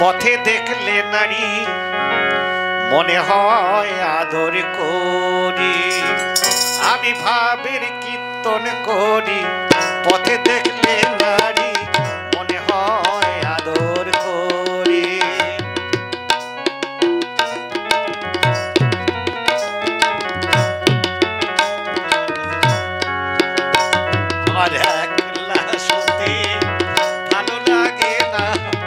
পথে দেখলে নারী মনে হয় আদর করি, আমি ভাবের কীর্তন করি, পথে দেখলে নারী মনে হয় আদর করি। আর একলা শুতে ভালো লাগে না,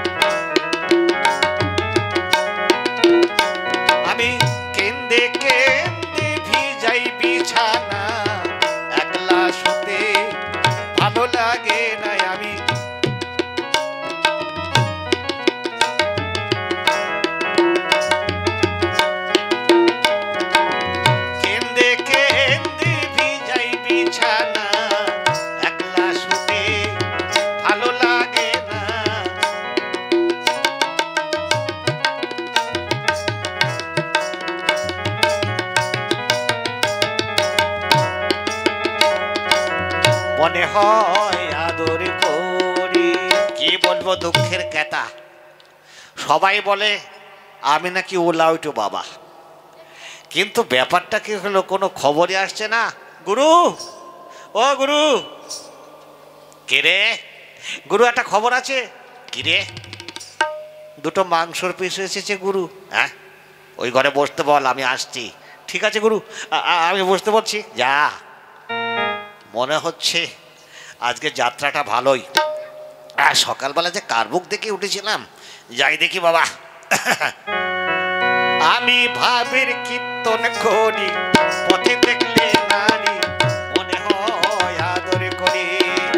আমি কেন্দে কেন্দে ভিজাই বিছানা, একলা শুতে ভালো লাগে না, আমি কেন্দে কেন্দে ভিজাই বিছানা, একলা শুতে ভালো লাগে না। মনে হয় আদর করি। কি বলবো, দুঃখের কথা, সবাই বলে আমি নাকি উলাউটু বাবা, কিন্তু ব্যাপারটা কি হলো, কোনো খবরই আসছে না। গুরু, ও গুরু, কে রে? গুরু, একটা খবর আছে। কি রে? দুটো মাংসর পিস এসেছে গুরু। হ্যাঁ, ওই ঘরে বসতে বল, আমি আসছি। ঠিক আছে গুরু, আমি বসতে বলছি। যা, মনে হচ্ছে আজকে যাত্রাটা ভালোই। সকালবেলা যে কার মুখ দেখে উঠেছিলাম, যাই দেখি বাবা। আমি ভাবের কীর্তন করি, পথে দেখলে নারী মনে হয় আদর করি।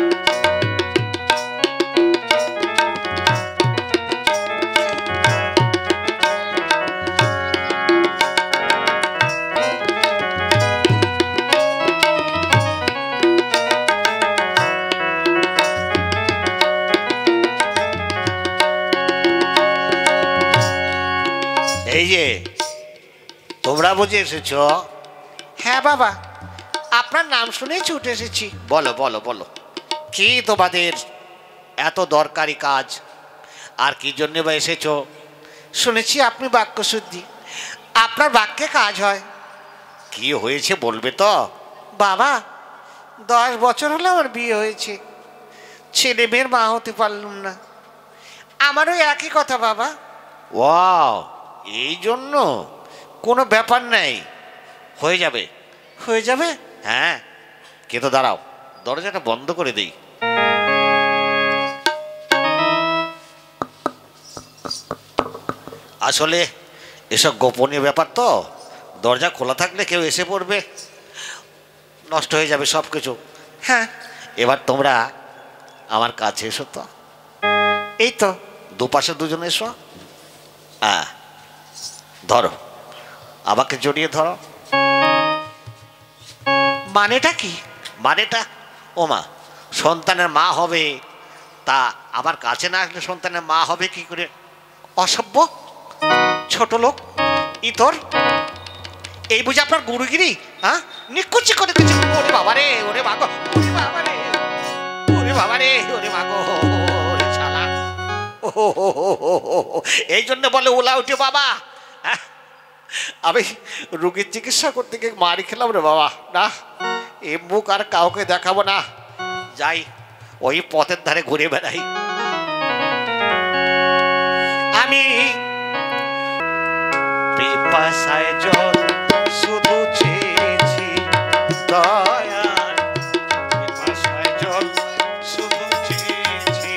এই যে তোমরা বুঝে এসেছ? হ্যাঁ বাবা, আপনার নাম শুনেই ছুটে এসেছি। বলো বলো বলো, কি তোমাদের এত দরকারি কাজ, আর কি জন্য বা এসেছ? শুনেছি আপনি বাক্যশুদ্ধি, আপনার বাক্যে কাজ হয়। কি হয়েছে বলবে তো? বাবা, 10 বছর হলো আমার বিয়ে হয়েছে, ছেলে মেয়ের মা হতে পারলাম না। আমারও একই কথা বাবা। ওয়াও, এই জন্য? কোনো ব্যাপার নেই, হয়ে যাবে। হয়ে যাবে? হ্যাঁ, কিন্তু দাঁড়াও, দরজাটা বন্ধ করে দেই। আসলে এসব গোপনীয় ব্যাপার তো, দরজা খোলা থাকলে কেউ এসে পড়বে, নষ্ট হয়ে যাবে সব কিছু। হ্যাঁ, এবার তোমরা আমার কাছে এসো তো। এই তো, দুপাশে দুজনে এসো। হ্যাঁ, ধরো, আমাকে জড়িয়ে ধরো। মানেটা কি? মানেটা, ও মা, সন্তানের মা হবে, তা আমার কাছে না আসলে সন্তানের মা হবে কি করে? অসভ্য, ছোট লোক, ইতর, এই বুঝে আপনার গুরুগিরি? হ্যাঁ, নিকুচি করে দিচ্ছে। ওরে বাবা রে, ওরে মাগো, ওরে বাবা রে, ওরে বাবা রে, ওরে মাগো, ওরে শালা। এই জন্য বলে উলাউটে বাবা। আমি রোগীর চিকিৎসা করতে গিয়ে মারি খেলাম রে বাবা। না, এ মুখ আর কাউকে দেখাবো না, যাই ওই পথের ধারে ঘুরে বেড়াই। আমি পিপাসায় জল শুধু চেয়েছি, দয়াল পিপাসায় জল শুধু চেয়েছি।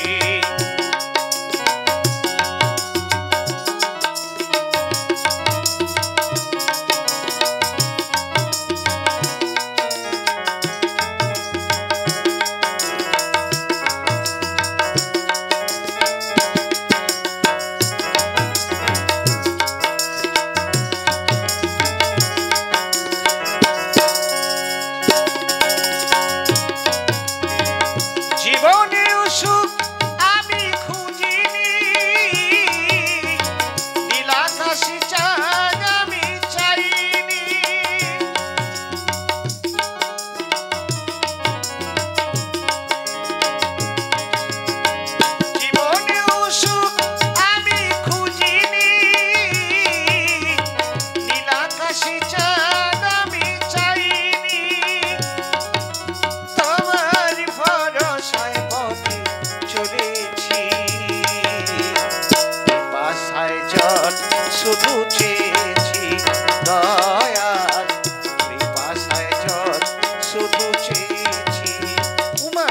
শুধু চেয়েছি দয়াল পিপাসায় জল শুধু চেয়েছি। উমা,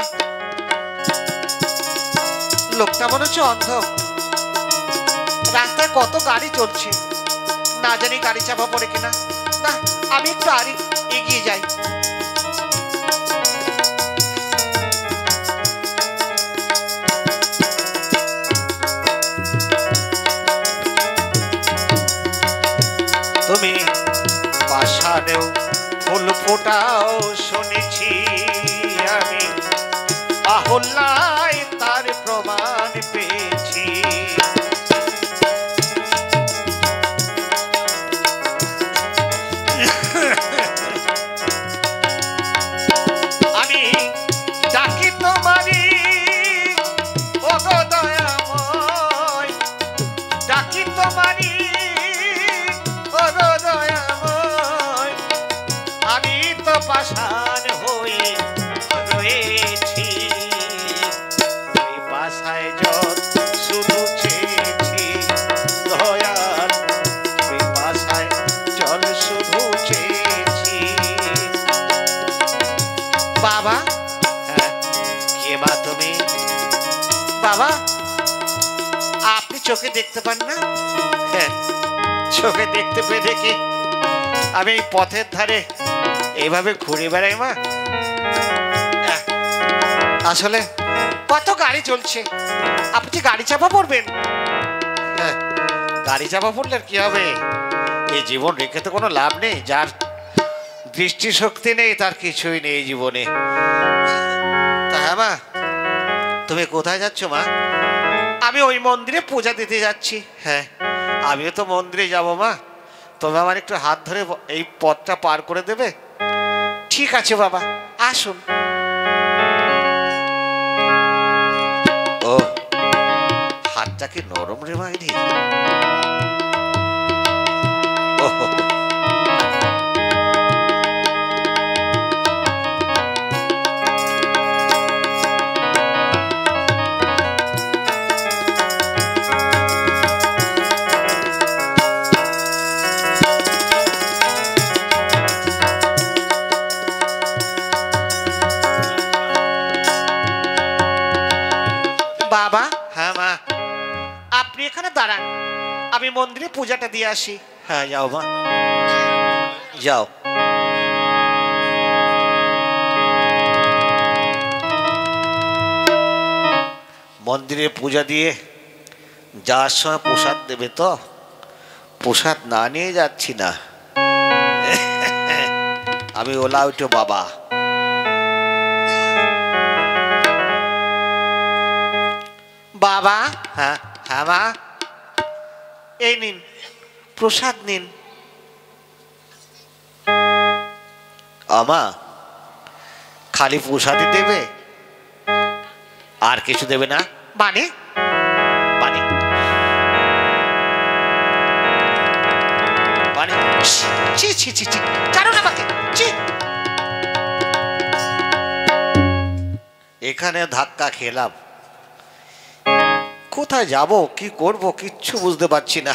লোকটা মনে হচ্ছে অন্ধ। রাস্তায় কত গাড়ি চলছে, না জানি গাড়ি চাপা পড়ে কিনা। না, আমি একটু আরে এগিয়ে যাই। তুমি পাষাণেও ফুল ফোটাও শুনেছি আমি, আহল্যায় তার প্রমাণ পেয়েছি। আমি ডাকি তোমারি ও গো দয়াময়, ডাকি তোমারি ও গো দয়াময়, আমি তো পাষাণ হয়ে রয়েছি, পিপাসায় জল শুধু চেয়েছি দয়াল, পিপাসায় জল শুধু চেয়েছি। বাবা, হ্যাঁ কে মা তুমি? বাবা, আপনি চোখে দেখতে পান না? হ্যাঁ, চোখে দেখতে পেয়ে দেখি আমি এই পথের ধারে এইভাবে ঘুরে বেড়াই মা। আসলে কত গাড়ি চলছে, আপনি গাড়ি চাপা পড়বেন? হ্যাঁ, গাড়ি চাপা পড়লে কি হবে? এই জীবন রেখে তো কোনো লাভ নেই। যার দৃষ্টিশক্তি নেই তার কিছুই নেই এই জীবনে। তা হ্যাঁ মা, তুমি কোথায় যাচ্ছ মা? আমি ওই মন্দিরে পূজা দিতে যাচ্ছি। হ্যাঁ, আমিও তো মন্দিরে যাব মা। তুমি আমার একটু হাত ধরে এই পথটা পার করে দেবে? ঠিক আছে বাবা, আসুন। ও, হাতটা কি নরম রে মাইরি? বাবা, হ্যাঁ মা, আপনি এখানে দাঁড়ান, আমি মন্দিরে পূজাটা দিয়ে আসি। হ্যাঁ যাও মা, যাও। মন্দিরে পূজা দিয়ে যাওয়ার সময় প্রসাদ দেবে তো? প্রসাদ না নিয়ে যাচ্ছি না আমি। ওলা উঠো বাবা। বাবা, হ্যাঁ হ্যাঁ মা, এই নিন প্রসাদ নিন। আমা, খালি প্রসাদই দেবে, আর কিছু দেবে না? মানে মানে মানে ছি ছি ছি ছি, জানো না আমাকে? ছি, এখানে ধাক্কা খেলাম, কোথায় যাব কি করব কিচ্ছু বুঝতে পারছি না।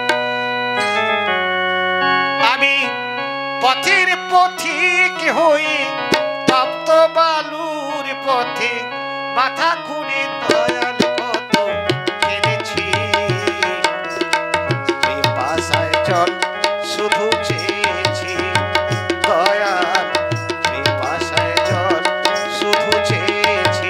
আমি পথের পথিক হই, তপ্ত বালুর পথে মাথা খুঁড়ে দয়াল কত কেঁদেছি, পিপাসায় জল শুধু চেয়েছি দয়াল, পিপাসায় জল শুধু চেয়েছি।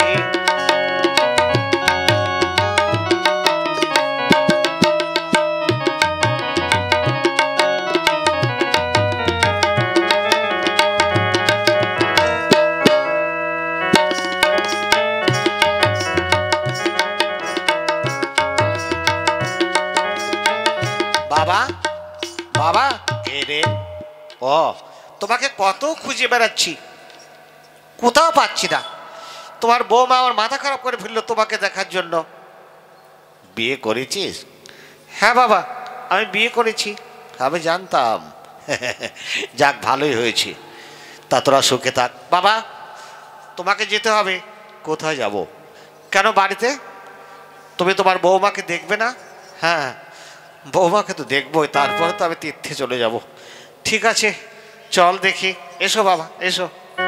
বাবা, বাবা, কে রে? ও, তোমাকে কত খুঁজে বেড়াচ্ছি, কোথাও পাচ্ছি না। তোমার বৌমা আমার মাথা খারাপ করে ফেললো তোমাকে দেখার জন্য। বিয়ে করেছিস? হ্যাঁ বাবা, আমি বিয়ে করেছি। আমি জানতাম। যাক, ভালোই হয়েছে। তা তোরা সুখে থাক। বাবা, তোমাকে যেতে হবে। কোথায় যাব? কেন, বাড়িতে? তুমি তোমার বৌমাকে দেখবে না? হ্যাঁ, বৌমাকে তো দেখবোই, তারপরে তো আমি তীর্থে চলে যাব। ঠিক আছে, চল দেখি। এসো বাবা, এসো।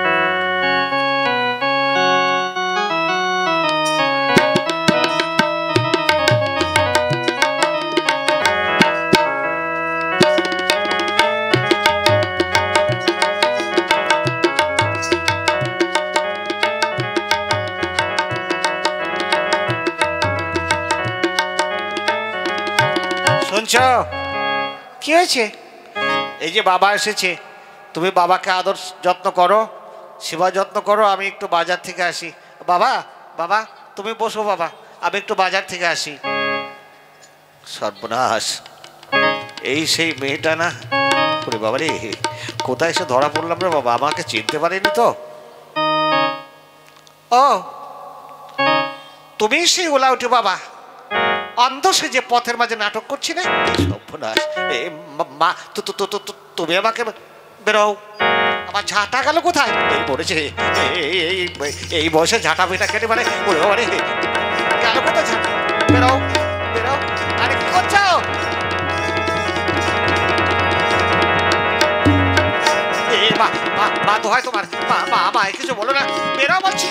শুনছ? কি হয়েছে? এই যে বাবা এসেছে, তুমি বাবাকে আদর যত্ন করো, সেবা যত্ন করো। আমি একটু বাজার থেকে আসি। বাবা, বাবা তুমি বসো বাবা, আমি একটু বাজার থেকে আসি। সর্বনাশ, এই সেই মেয়েটা না? ওরে বাবা রে, কোথায় এসে ধরা পড়লাম রে বাবা, আমাকে চিনতে পারিনি তো? ও তুমি সেই ওলা উঠে বাবা, অন্ধ সে যে পথের মাঝে নাটক করছি না? সর্বনাশ, মা তুমি আমাকে বেরো। আমার ঝাঁটা গেল কোথায়? এই পড়েছে, এই বয়সে ঝাঁটা বেটা কেটে মানে গেল কোথায় ঝাঁটা? বেরো, বেরো। আরে কি করছো? মা তো হয় তোমার, মা কিছু বলো না, বেরো বলছি।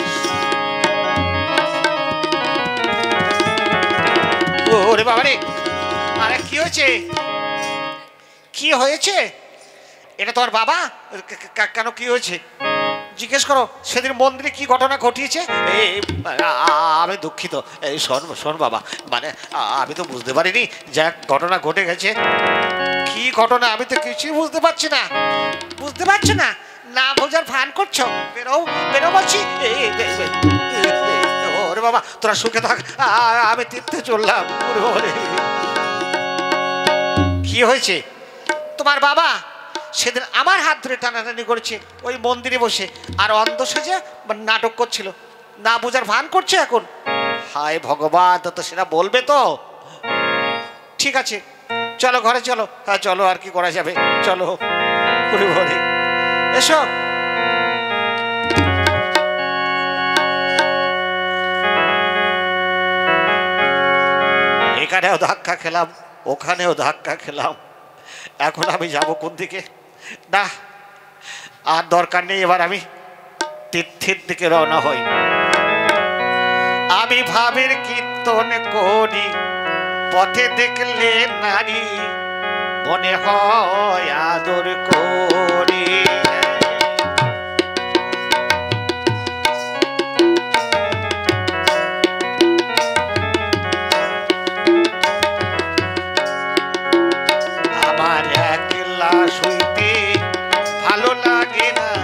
ওরে বাবা রে, আরে কি হয়েছে? কি হয়েছে? এটা তোমার বাবা? কেন, কি হয়েছে জিজ্ঞেস করো। সেদিন মন্দিরে কি ঘটনা ঘটিয়েছে? আমি দুঃখিত। এই শোন বাবা, মানে আমি তো বুঝতে পারিনি যা ঘটনা ঘটে গেছে। কি ঘটনা? আমি তো কিছুই বুঝতে পারছি না। বুঝতে পারছো না? না বোঝার ভান করছো। বেরো, বেরো বলছি। ওরে বাবা, তোরা সুখে থাক, আমি তীর্থে চললাম। কি হয়েছে? তোমার বাবা সেদিন আমার হাত ধরে টানাটানি করেছে ওই মন্দিরে বসে, আর অন্ধ সেজে নাটক করছিল, না বোঝার ভান করছে এখন। হায় ভগবান, তো সেটা বলবে তো? ঠিক আছে, চলো ঘরে চলো। হ্যাঁ চলো, আর কি করা যাবে, চলো ঘরে এসো। এখানেও ধাক্কা খেলাম, ওখানেও ধাক্কা খেলাম, এখন আমি যাব কোন দিকে? না, আর দরকার নেই, এবার আমি তীর্থের দিকে রওনা হই। আমি ভাবের কীর্তন করি, পথে দেখলে নারী মনে হয় আদর করি। আমার একলা শুইতে ভালো লাগে না,